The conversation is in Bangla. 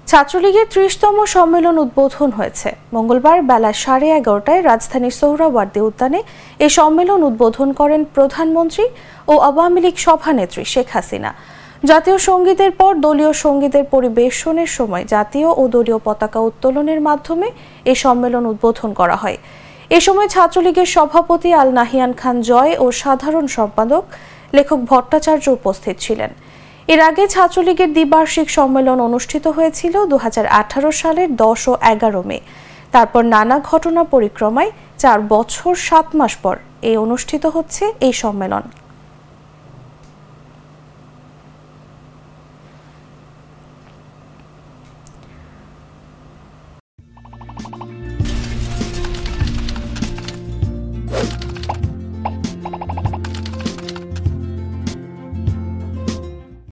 ছাত্রলীগের ৩০তম সম্মেলন উদ্বোধন হয়েছে। মঙ্গলবার বেলা 11:30টায় রাজধানীর সোহরাওয়ার্দী উদ্যানে এই সম্মেলন উদ্বোধন করেন প্রধানমন্ত্রী ও আওয়ামী লীগ সভানেত্রী শেখ হাসিনা। জাতীয় সঙ্গীতের পর দলীয় সঙ্গীতের পরিবেশনের সময় জাতীয় ও দলীয় পতাকা উত্তোলনের মাধ্যমে এই সম্মেলন উদ্বোধন করা হয়। এ সময় ছাত্রলীগের সভাপতি আল নাহিয়ান খান জয় ও সাধারণ সম্পাদক লেখক ভট্টাচার্য উপস্থিত ছিলেন। এর আগে ছাত্রলীগের দ্বিবার্ষিক সম্মেলন অনুষ্ঠিত হয়েছিল 2018 সালের 10 ও 11 মে। তারপর নানা ঘটনা পরিক্রমায় 4 বছর 7 মাস পর অনুষ্ঠিত হচ্ছে এই সম্মেলন।